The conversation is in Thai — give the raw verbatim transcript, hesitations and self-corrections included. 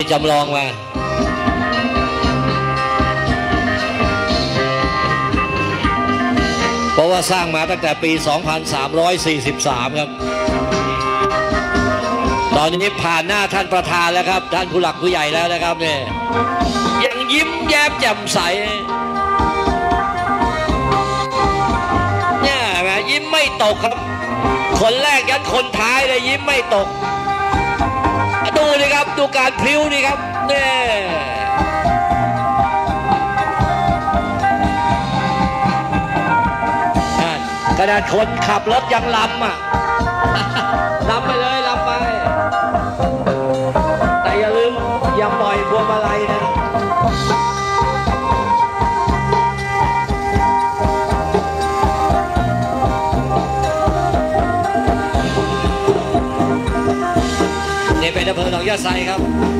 จำลองมาเพราะว่าสร้างมาตั้งแต่ปี สองพันสามร้อยสี่สิบสาม ครับตอนนี้ผ่านหน้าท่านประธานแล้วครับท่านผู้หลักผู้ใหญ่แล้วนะครับเนี่ยยังยิ้มแย้มแจ่มใสเนี่ยแม่ยิ้มไม่ตกครับคนแรกยันคนท้ายเลยยิ้มไม่ตกดูนี่ครับดูการพลิ้วนี่ครับเนี่ยขนาดคนขับรถยังลำอ่ะลำไปเลยลำไปแต่อย่าลืมอย่าปล่อยพวงมาลัยนะนี่เป็นอำเภอหนองยาไซครับ